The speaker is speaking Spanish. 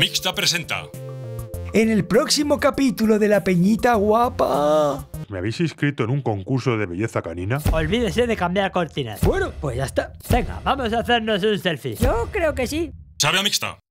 Mixta presenta. En el próximo capítulo de La Peñita Guapa. ¿Me habéis inscrito en un concurso de belleza canina? Olvídese de cambiar cortinas. Bueno, pues ya está. Venga, vamos a hacernos un selfie. Yo creo que sí. Sabe a mixta.